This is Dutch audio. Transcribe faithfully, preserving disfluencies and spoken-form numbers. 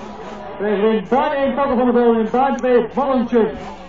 Krijgen we in baan één Fokko van de Bel, in baan twee Manlong.